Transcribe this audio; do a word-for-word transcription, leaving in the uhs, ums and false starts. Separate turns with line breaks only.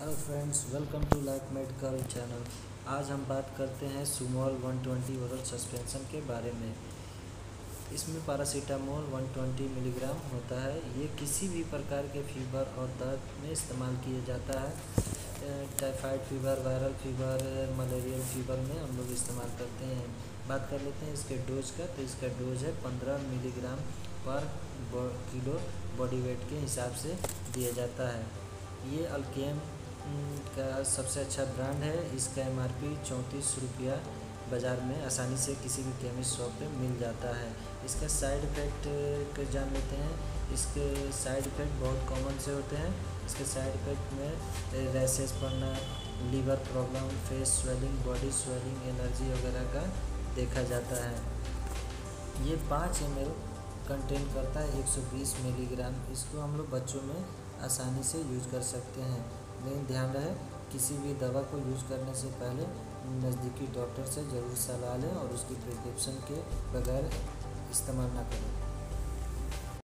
Hello friends, welcome to life medical channel. आज हम बात करते हैं Sumol one twenty oral suspension के बारे में। इसमें पैरासीटामोल वन ट्वेंटी मिलीग्राम होता है। ये किसी भी प्रकार के फीवर और दर्द में इस्तेमाल किया जाता है। Typhoid fever, viral fever, malarial fever में हम लोग इस्तेमाल करते हैं। बात कर लेते हैं इसके डोज का। तो इसका डोज है पंद्रह मिलीग्राम पर किलो बॉडी वेट के हिसाब से दिया जाता है। ये अल्केम का सबसे अच्छा ब्रांड है। इसका एमआरपी चौंतीस रुपया बाज़ार में आसानी से किसी भी केमिस्ट शॉप पे मिल जाता है। इसका साइड इफ़ेक्ट जान लेते हैं। इसके साइड इफ़ेक्ट बहुत कॉमन से होते हैं। इसके साइड इफ़ेक्ट में रैशेस पड़ना, liver problem, face swelling, body swelling, allergy वगैरह का देखा जाता है। ये पाँच एम एल कंटेन करता है एक सौ बीस मिलीग्राम। इसको हम लोग बच्चों में आसानी से यूज कर सकते हैं। लेकिन ध्यान रहे, किसी भी दवा को यूज करने से पहले नज़दीकी डॉक्टर से ज़रूर सलाह लें और उसकी प्रिस्क्रिप्शन के बगैर इस्तेमाल ना करें।